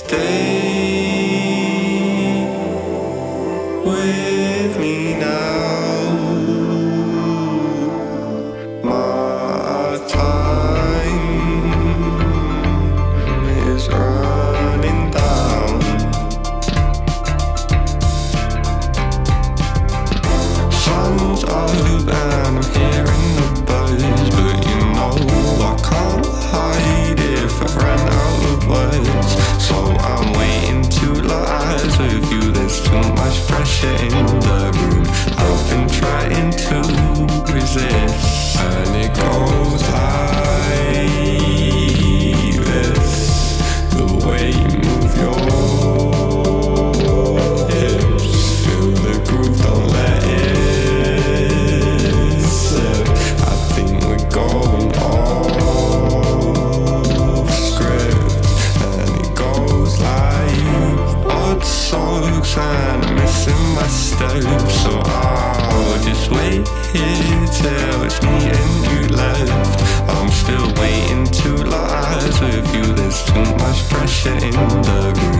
Stay with me now. My time is running down. Sun's up and I'm hearing the buzz, but you know I can't hide if I've run out of words. So I'm waiting to lies with you. There's too much pressure in the room. I've been trying to resist, and it goes like this. The way you move your hips, feel the groove, don't let it slip. I think we're going off script, and it goes like odd socks and I'm missing my steps. So I'll just wait here till it's me and you left. I'm still waiting to lies with you. There's too much pressure in the room.